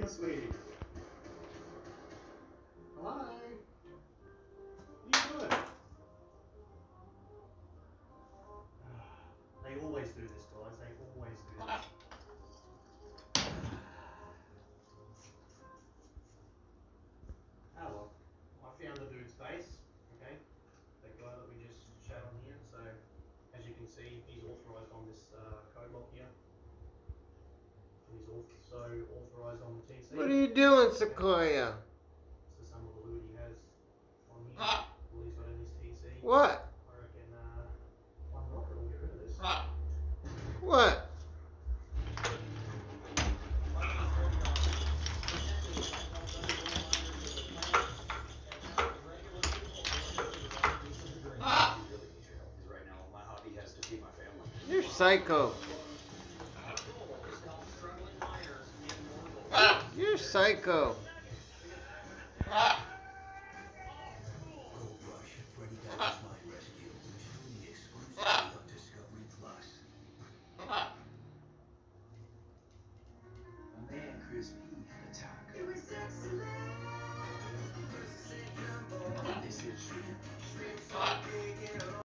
sweetie. Hello. What are you doing? They always do this, guys. They always do this. Oh well. I found the dude's face. Okay. The guy that we just showed on here. So, as you can see, he's authorised on this code lock here. He's also authorised on the TC. What are you doing, Sequoia? So some of the loot he has on here. What he's got in his TC. What? I reckon one rocket will get rid of this. What? You're psycho. You're psycho. This is